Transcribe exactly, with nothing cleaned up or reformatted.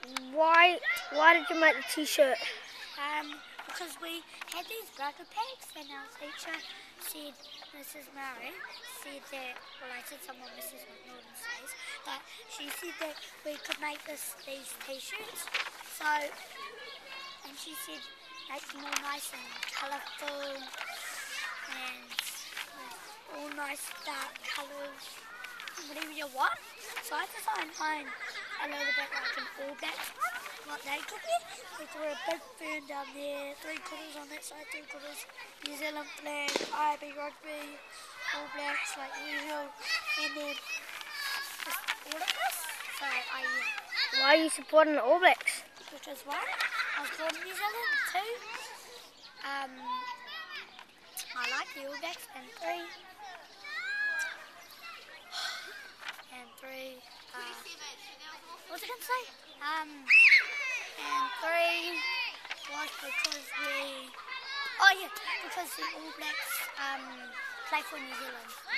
Why why did you make the t-shirt? Um, because we had these burger packs and our teacher said, Missus Murray said that, well I said someone Missus McNaughton says, but she said that we could make this these t-shirts. So, and she said make them all nice and colourful and all nice dark colours, whatever you want. So I designed mine a little bit like an All Blacks one, what they took me. They threw a big fern down there, three quarters on that side, three quarters New Zealand flag, I B rugby, All Blacks like usual, and then just all of this. So I, Why are you supporting the All Blacks? because one, I was born in New Zealand, two, um, I like the All Blacks, and three, and three, uh, what was I going to say? Um, and three was because we, oh yeah, because the All Blacks um, play for New Zealand.